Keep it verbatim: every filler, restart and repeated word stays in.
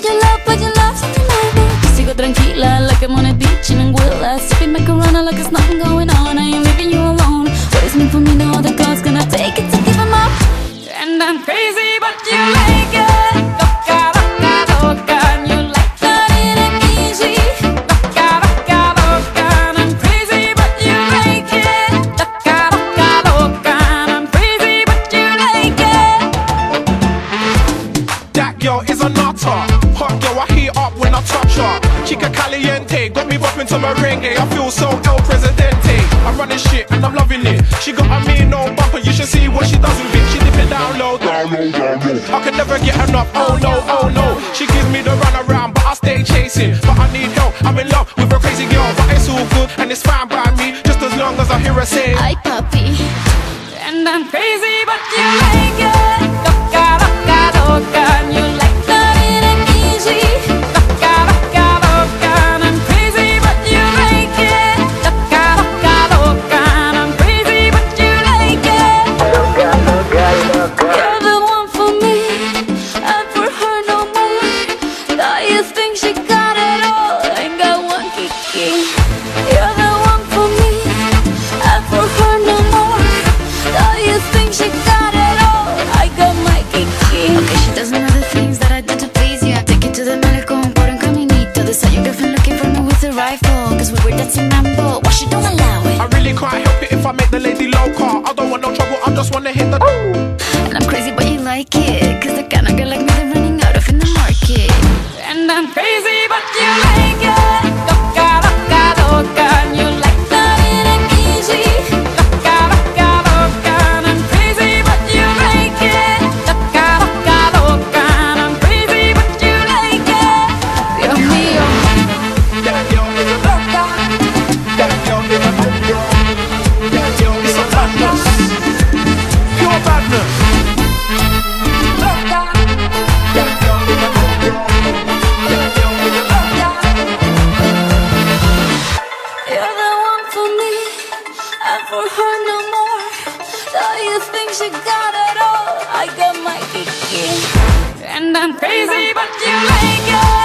your love, put your love, something like me. Sigo tranquila, like I'm on a beach in Anguilla, sipping my Corona like there's nothing going on. I ain't leaving you alone. What is meant for me, no other God's gonna take it to give him up. And I'm crazy, but you like it. Loca, loca, loca, and you like that it ain't easy. Loca, loca, loca, and I'm crazy, but you like it. Loca, loca, loca, and I'm crazy, but you like it. That girl is a nutter. Hot girl, I heat up when I touch her. Chica caliente, got me bopping to merengue. I feel so El Presidente. I'm running shit and I'm loving it. She got a mean old bumper, you should see what she does with it. She dip it down low, down low, down low. I can never get enough, oh no, oh no. She gives me the run around, but I stay chasing. But I need help, I'm in love with a crazy girl. But it's all good and it's fine by me, just as long as I hear her say, Ay, papi. And I'm crazy, but you like it. Loca, loca, loca, and you like that it ain't easy. Loca, loca, loca, and I'm crazy, but you like it. Loca, loca, loca, and I'm crazy, but you like it. Loca, loca, loca. You're the one for me, and for her no more. Now you think she got it all, ain't got one kiki. You're the one for me, and for her no more. Now you think she got it all, I got my kiki. Okay, she doesn't know the things that I do to please you. I take it to the malecón por un caminito. They saw your girlfriend looking for me with a rifle, cause we were dancing mambo. Why she don't allow it? I really can't help it if I make the lady loca. I don't want no trouble, I just wanna hit the And I'm crazy but you like it, cause the kind of girl like me they're running out of in the market. And I'm crazy but you like it. Loca, loca, loca, and you like that it ain't easy. Loca, loca, loca, and I'm crazy but you like it. Loca, loca, loca, and I'm crazy but you like it. Dios mío. That girl is a loca. That girl is a loca. That girl is a badness. Pure badness. Loca. That girl is a loca. That girl is a loca. You're the one for me, and for her no more. Now you think she got it all, I got my kiki. And I'm crazy, but you like it.